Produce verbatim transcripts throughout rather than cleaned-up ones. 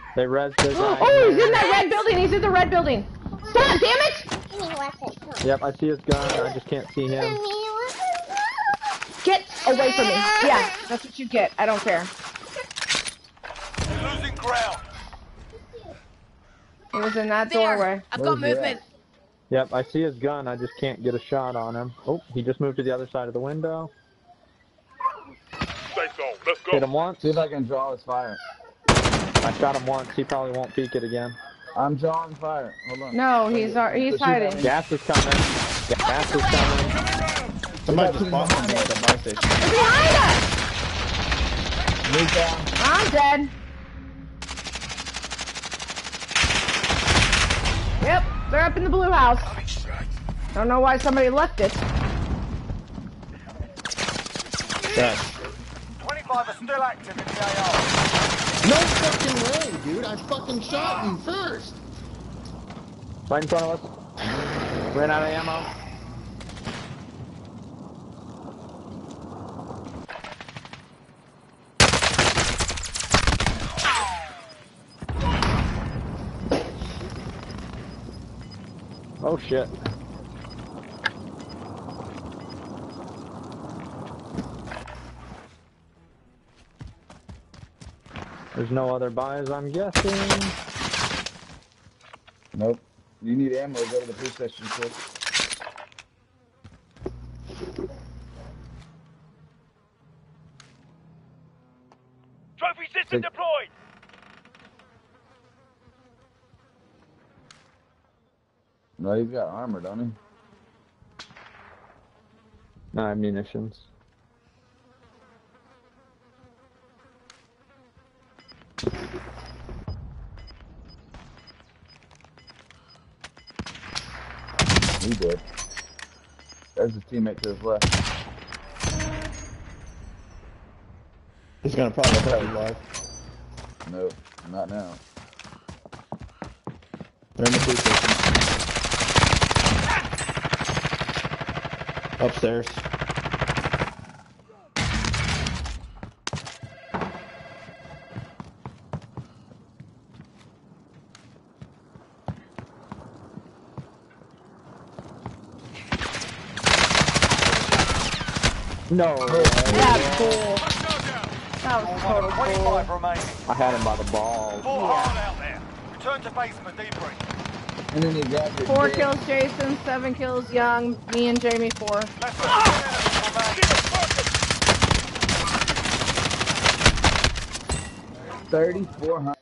They res the guy. Oh, he's in that red building. He's in the red building. Stop, damn it! Yep, I see his gun. I just can't see him. Get away from me. Yeah, that's what you get. I don't care. You're losing ground. He was in that There. doorway. I've got movement. Yep, I see his gun. I just can't get a shot on him. Oh, he just moved to the other side of the window. Stay zone. Let's go. Hit him once. See if I can draw his fire. I shot him once. He probably won't peek it again. I'm drawing fire. Hold on. No, he's uh, he's hiding. Gas is coming. Gas is coming. Somebody just bought something at the buy station. They're behind us! Move down. I'm dead. Yep, they're up in the blue house. Don't know why somebody left it. Yeah. twenty-five are still active in the A R. No fucking way, dude. I fucking shot him first. Right in front of us. Ran out of ammo. Oh shit. There's no other buys, I'm guessing. Nope. You need ammo, go to the police station quick. Trophy system deployed. No, he's got armor, don't he? No, I have munitions. He did. There's his teammate to his left. He's gonna probably try to live. Nope, not now. They're in the police station. Upstairs. No. That's cool. That was total twenty-five cool. remaining. I had him by the balls. Full hard out there. Return to base for debrief. And then he grabs it. Four kills Jason, seven kills Young, me and Jamie four. Let's go. thirty-four hundred.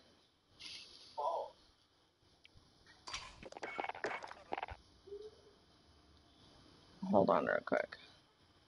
Hold on real quick.